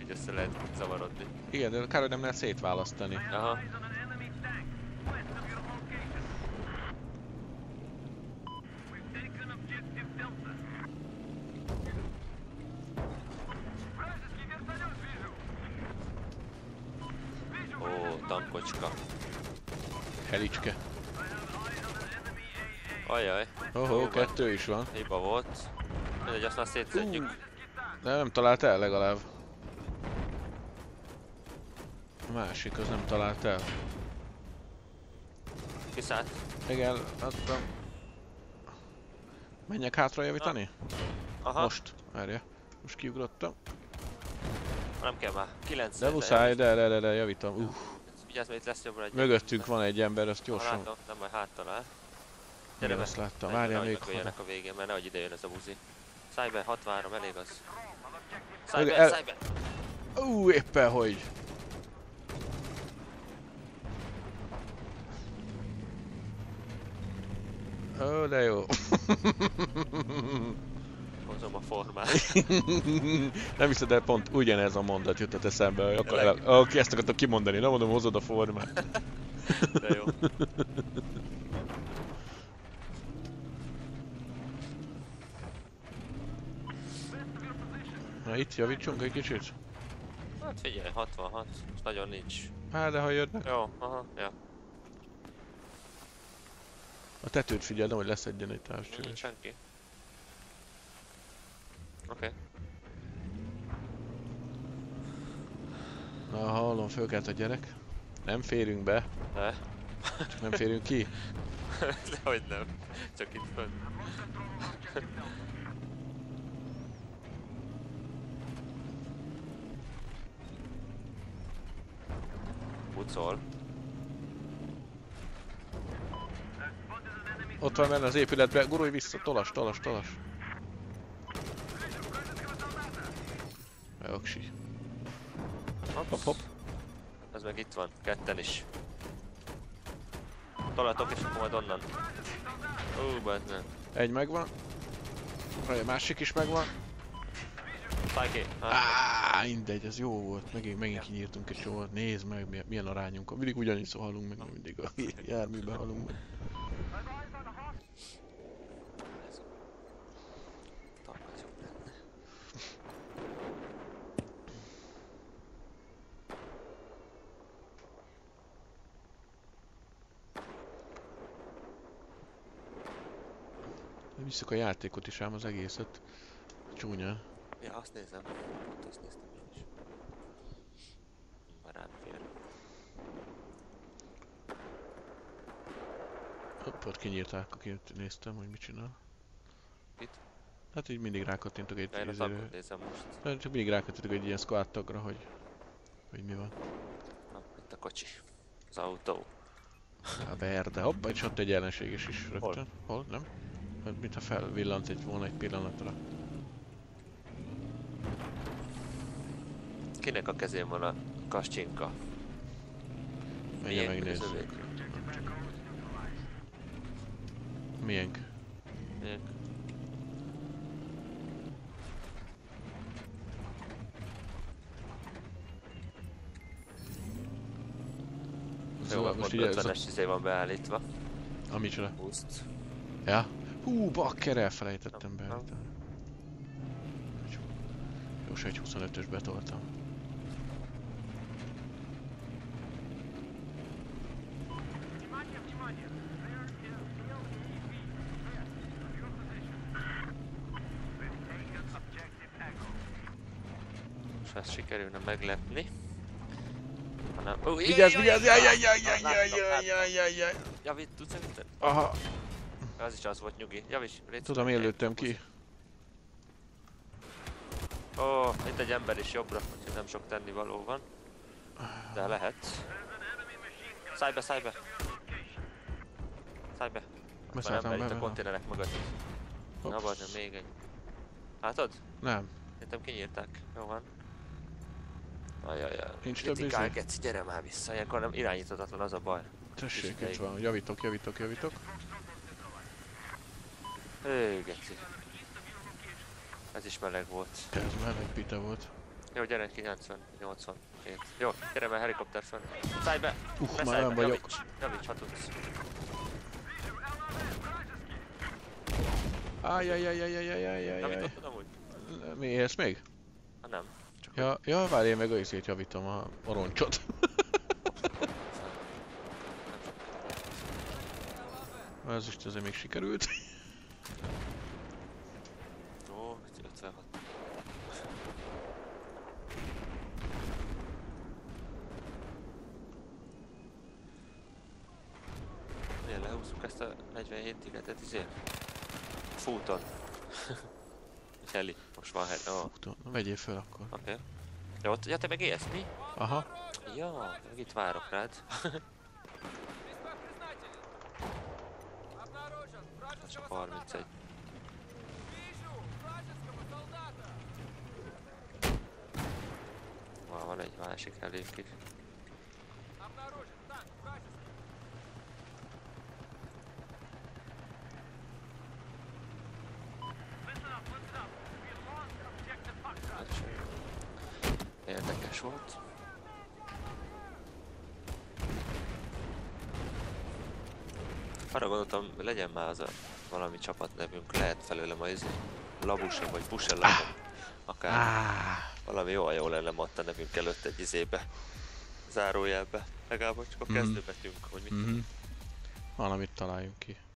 így össze lehet zavarodni. Igen, de kár, hogy nem lehet szétválasztani. Aha. Ó, tankocska. Helicske. Ajaj. Ohó, kettő is van. Hiba volt. Mindegy, azt már szétszedjük. De nem talált el legalább. A másik az nem talált el. Kiszállt. Igen, adtam. Menjek hátra javítani? Aha. Most. Várja. Most kiugrottam. Nem kell már. 9. De muszáj, de javítom. Vigyázz, mert itt lesz jobbra egy. Mögöttünk van egy ember, azt gyorsan. Látom, nem majd háttal áll. Igen, azt láttam. Várjál még oda. A végén, mert nehogy ide jön ez a buzi. Cyber 63, elég az. El... Cyber! Éppen hogy. Ó, de jó. Hozom a formát. Nem hiszed, de pont ugyanez a mondat jutott eszembe. Oké, ezt akartam kimondani, nem mondom, hozod a formát. De jó. Na itt javítsunk egy kicsit? Hát figyelj, 66, most nagyon nincs. Hát de ha jönnek. Jó, aha, ja. A tetőt figyelem, hogy leszedjen egy távcsöves. Nincs senki. Oké. Na hallom, fölkelt a gyerek. Nem férünk be. Ne. Csak nem férünk ki. Dehogy nem. Csak itt fönn. Pucol. Ott van benne az épületbe, gurulj vissza, tolas. Joksi. Hopp. Ez meg itt van, ketten is. Tolatok és akkor majd onnan. Benne. Egy megvan. A másik is megvan. Szállj ki! Mindegy, ez jó volt. Megint kinyírtunk egy csomót. Nézd meg, milyen arányunk van. Mindig ugyanis halunk meg, mindig a járműben halunk meg. Visszük a játékot is ám az egészet. Csúnya. Ja, azt nézem. Azt néztem én is. Már rám fér. Hopp, ott kinyírták, akit néztem, hogy mit csinál. Itt? Hát így mindig rákattintok egy... Én a tankot nézem most. Csak mindig rákattintok egy ilyen squad tagra, hogy mi van. Na, itt a kocsi. Az autó. A verde, hopp, és ott egy ellenséges is rögtön. Hol? Nem? Mintha felvillant volna egy pillanatra. Kinek a kezén van a kascsinka? Menjen megnézzük. Miénk? Miénk? Jó, most 50-es izé van beállítva. A micsoda? Boost. Ja? Hú, bakker, elfelejtettem beállítani. Jó, egy 25-ös betoltam. Most ezt sikerülne meglepni. Vigyázz! Jaj! Javít, tudsz javítani? Aha. Az is az volt, nyugi. Javíts, légy. Tudom, én lőttem ki. Ó, itt egy ember is jobbra, úgyhogy nem sok tennivaló van. De lehet. Szállj be! Szállj be! Van ember itt a konténerek mögött. Na bajna, még egy. Látod? Nem. Szerintem kinyírták. Jó van. Ajajaj. Nincs több izé? Geci, gyere már vissza, ilyenkor nem irányíthatatlan, az a baj. Tessék, itt van. Javítok. Geci. Ez is meleg volt. Ez meleg pita volt. Jó, gyere ki 90, 87. Jó, gyere már helikopter fönn. Szállj be! Ne már szállj olyan be, vagyok. javíts, ha tudsz. Ajjajjajjajjajjajjajjaj. Javítottad amúgy? Mi élsz még? Ha nem. Csak Ja, várj, én meg a izét javítom, a roncsot. Ez is azért még sikerült. Ó, 56. Miért lehúzzuk ezt a 47 tigetet izé? Fúton. Heli, most van heli. Oh, Na, vegyél fel akkor. oké. Ja, ott, ja, te meg élsz, mi? Aha. Ja, meg itt várok rád. Ez csak 31. Van egy másik elég is. Érdekes volt. Arra gondoltam, legyen már az a valami csapatnevünk, lehet felőlem a izé, Labusa vagy Busella, akár valami jó lenne ott a nevünk előtt egy izébe, zárójelbe, legalább csak a kezdőbetűnk, hogy mit tudom. Valamit találjunk ki.